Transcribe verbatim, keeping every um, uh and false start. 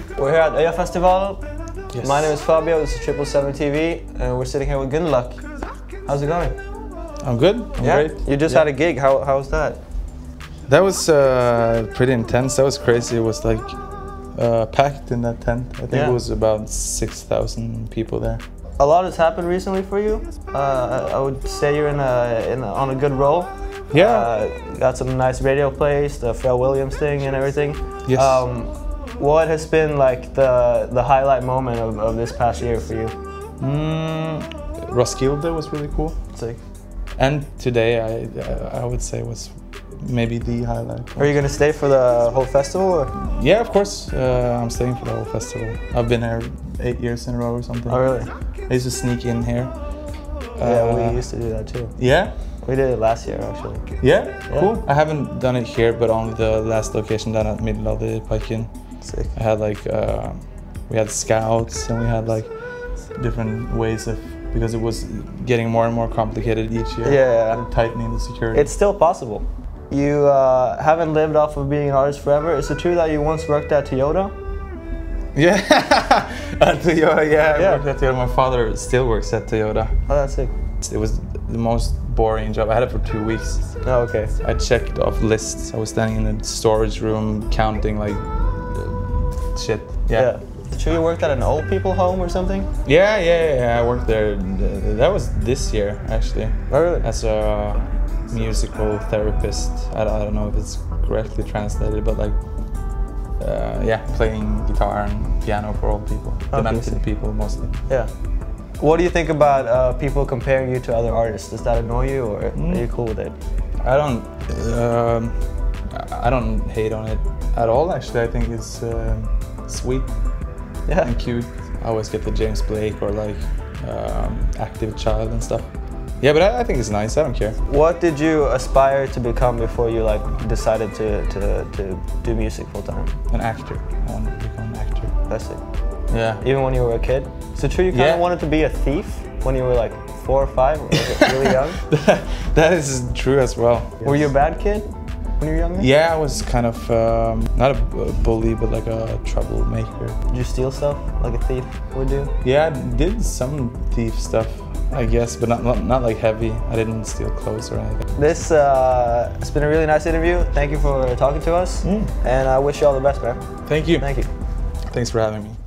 We're here at Øya Festival. Yes. My name is Fabio, this is Triple Seven T V, and we're sitting here with Gundelach. How's it going? I'm good. I'm yeah? great. You just yeah. had a gig. How, how was that? That was uh, pretty intense. That was crazy. It was like uh, packed in that tent. I think yeah. it was about six thousand people there. A lot has happened recently for you. Uh, I would say you're in a, in a, on a good roll. Yeah. Uh, got some nice radio plays, the Pharrell Williams thing and everything. Yes. Um, what has been like the the highlight moment of, of this past year for you? Mm, Roskilde was really cool. Sick. And today, I I would say was maybe the highlight. Are you gonna stay for the whole festival? Or? Yeah, of course. Uh, I'm staying for the whole festival. I've been here eight years in a row or something. Oh really? I used to sneak in here. Yeah, uh, we used to do that too. Yeah? We did it last year actually. Yeah? Yeah. Cool. I haven't done it here, but only the last location down at Middelalderparken. Sick. I had like, uh, we had scouts and we had like different ways of, because it was getting more and more complicated each year. Yeah. Tightening the security. It's still possible. You uh, haven't lived off of being an artist forever. Is it true that you once worked at Toyota? Yeah, at Toyota, yeah. yeah. I worked at Toyota. My father still works at Toyota. Oh, that's sick. It was the most boring job. I had it for two weeks. Oh, okay. I checked off lists. I was standing in a storage room counting like uh, shit. Yeah. yeah. True, you worked at an old people home or something? Yeah, yeah, yeah. I worked there. That was this year, actually. Oh, really? As a musical therapist. I, I don't know if it's correctly translated, but like, uh, yeah, playing guitar and piano for old people, demented people mostly. Yeah. What do you think about uh, people comparing you to other artists? Does that annoy you, or mm. are you cool with it? I don't. Um, I don't hate on it at all. Actually, I think it's uh, sweet. Yeah. And cute. I always get the James Blake or like um, Active Child and stuff. Yeah, but I, I think it's nice. I don't care. What did you aspire to become before you like decided to to, to do music full time? An actor. I wanted to become an actor. That's it. Yeah. Even when you were a kid? So true, you kind of yeah. wanted to be a thief when you were like four or five, or really young? that, that is true as well. Yes. Were you a bad kid when you were younger? Yeah, I was kind of um, not a bully, but like a troublemaker. Did you steal stuff like a thief would do? Yeah, I did some thief stuff, I guess, but not, not, not like heavy. I didn't steal clothes or anything. This uh, has been a really nice interview. Thank you for talking to us, mm. and I wish you all the best, man. Thank you. Thank you. Thanks for having me.